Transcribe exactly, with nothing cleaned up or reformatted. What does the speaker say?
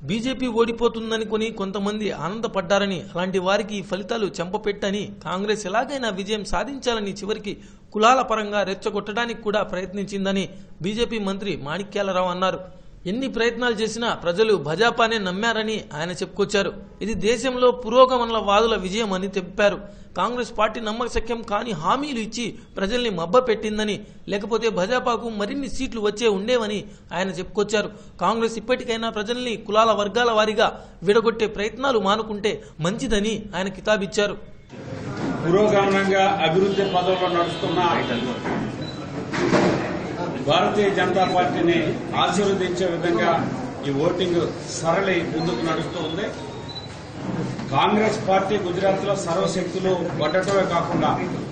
BJP ఓడిపోతుందని కొని కొంతమంది ఆనందపడ్డారని, అలాంటి వారికి ఫలితాలు చెంపపెట్టని, కాంగ్రెస్ ఎలాగైనా విజయం సాధించాలని చివరికి కులాల పరంగా రెచ్చగొట్టడానికి కూడా ప్రయత్నించిందని బీజేపీ మంత్రి మాణిక్యాలరావు అన్నారు. ఎన్ని ప్రయత్నాలు చేసినా ప్రజలు భాజపానే నమ్మారని ఆయన చెప్పుకొచ్చారు. ఇది దేశంలో పురోగమనల వాదుల విజయం అని చెప్పారు. కాంగ్రెస్ పార్టీ నమ్మశక్యం కాని హామీలు ఇచ్చి ప్రజల్ని మబ్బపెట్టిందని, లేకపోతే భాజపాకు మరిన్ని సీట్లు వచ్చే ఉండేవని ఆయన చెప్పుకొచ్చారు. కాంగ్రెస్ ఇప్పటికైనా ప్రజల్ని కులాల వర్గాల వారీగా విడగొట్టే ప్రయత్నాలు మానుకుంటే మంచిదని ఆయన కితాబిచ్చారు. పురోగమనంగా అభివృద్ధి పదంలో నడుస్తున్న భారతీయ జనతా పార్టీని ఆశీర్వదించే విధంగా ఈ ఓటింగ్ సరళి ముందుకు నడుస్తూ ఉంది. కాంగ్రెస్ పార్టీ గుజరాత్ లో సర్వశక్తులు పట్టడమే కాకుండా